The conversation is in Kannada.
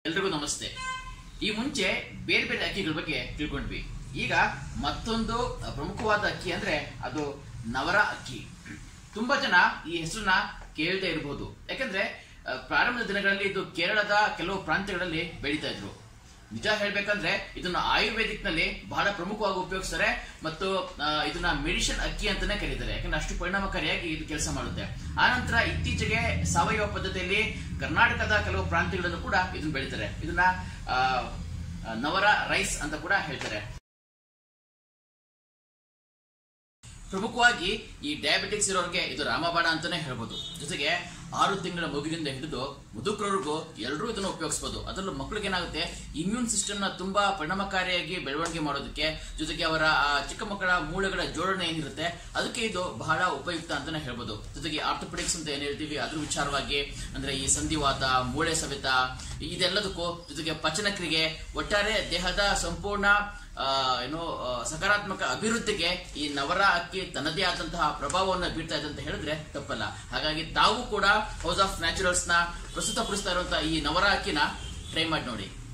ಎಲ್ರಿಗೂ ನಮಸ್ತೆ. ಈ ಮುಂಚೆ ಬೇರೆ ಬೇರೆ ಅಕ್ಕಿಗಳ ಬಗ್ಗೆ ತಿಳ್ಕೊಂಡ್ವಿ. ಈಗ ಮತ್ತೊಂದು ಪ್ರಮುಖವಾದ ಅಕ್ಕಿ ಅಂದ್ರೆ ಅದು ನವರ ಅಕ್ಕಿ. ತುಂಬಾ ಜನ ಈ ಹೆಸರನ್ನ ಕೇಳದೇ ಇರಬಹುದು. ಯಾಕಂದ್ರೆ ಪ್ರಾರಂಭದ ದಿನಗಳಲ್ಲಿ ಇದು ಕೇರಳದ ಕೆಲವು ಪ್ರಾಂತ್ಯಗಳಲ್ಲಿ ಬೆಳೀತಾ ಇದ್ರು. ನಿಜ ಹೇಳ್ಬೇಕಂದ್ರೆ ಇದನ್ನ ಆಯುರ್ವೇದಿಕ್ ನಲ್ಲಿ ಬಹಳ ಪ್ರಮುಖವಾಗಿ ಉಪಯೋಗಿಸ್ತಾರೆ ಮತ್ತು ಇದನ್ನ ಮೆಡಿಸಿನ್ ಅಕ್ಕಿ ಅಂತಾನೆ ಕರೀತಾರೆ. ಯಾಕಂದ್ರೆ ಅಷ್ಟು ಪರಿಣಾಮಕಾರಿಯಾಗಿ ಇದು ಕೆಲಸ ಮಾಡುತ್ತೆ. ಆನಂತರ ಇತ್ತೀಚೆಗೆ ಸಾವಯವ ಪದ್ಧತಿಯಲ್ಲಿ ಕರ್ನಾಟಕದ ಕೆಲವು ಪ್ರಾಂತ್ಯಗಳನ್ನು ಕೂಡ ಇದನ್ನ ಬೆಳೀತಾರೆ. ಇದನ್ನ ನವರ ರೈಸ್ ಅಂತ ಕೂಡ ಹೇಳ್ತಾರೆ. ಪ್ರಮುಖವಾಗಿ ಈ ಡಯಾಬಿಟಿಕ್ಸ್ ಇರೋರಿಗೆ ಇದು ರಾಮಬಾಣ ಅಂತಾನೆ ಹೇಳ್ಬೋದು. ಜೊತೆಗೆ 6 ತಿಂಗಳ ಮಗುವಿನಿಂದ ಹಿಡಿದು ಮುದುಕರವರೆಗೂ ಎಲ್ಲರೂ ಇದನ್ನು ಉಪಯೋಗಿಸಬಹುದು. ಅದರಲ್ಲೂ ಮಕ್ಕಳಿಗೆ ಏನಾಗುತ್ತೆ, ಇಮ್ಯೂನ್ ಸಿಸ್ಟಮ್ ನ ತುಂಬಾ ಪರಿಣಾಮಕಾರಿಯಾಗಿ ಬೆಳವಣಿಗೆ ಮಾಡೋದಕ್ಕೆ, ಜೊತೆಗೆ ಅವರ ಚಿಕ್ಕ ಮಕ್ಕಳ ಮೂಳೆಗಳ ಜೋಡಣೆ ಏನಿರುತ್ತೆ ಅದಕ್ಕೆ ಇದು ಬಹಳ ಉಪಯುಕ್ತ ಅಂತಾನೆ ಹೇಳ್ಬೋದು. ಜೊತೆಗೆ ಆರ್ಥೋಪೆಡಿಕ್ಸ್ ಅಂತ ಏನ್ ಹೇಳ್ತೀವಿ ಅದ್ರ ವಿಚಾರವಾಗಿ, ಅಂದ್ರೆ ಈ ಸಂಧಿವಾತ, ಮೂಳೆ ಸವೆತ ಇದೆಲ್ಲದಕ್ಕೂ, ಜೊತೆಗೆ ಪಚನಕ್ರಿಯೆ, ಒಟ್ಟಾರೆ ದೇಹದ ಸಂಪೂರ್ಣ ಸಕಾರಾತ್ಮಕ ಅಭಿವೃದ್ಧಿಗೆ ಈ ನವರ ಅಕ್ಕಿ ತನ್ನದೇ ಆದಂತಹ ಪ್ರಭಾವವನ್ನು ಬೀರ್ತಾ ಇದೆ ಅಂತ ಹೇಳಿದ್ರೆ ತಪ್ಪಲ್ಲ. ಹಾಗಾಗಿ ತಾವು ಕೂಡ ಹೌಸ್ ಆಫ್ ನ್ಯಾಚುರಲ್ಸ್ ನ ಪ್ರಸ್ತುತಪಡಿಸ್ತಾ ಇರುವಂತಹ ಈ ನವರ ಅಕ್ಕಿನ ಟ್ರೈ ಮಾಡಿ ನೋಡಿ.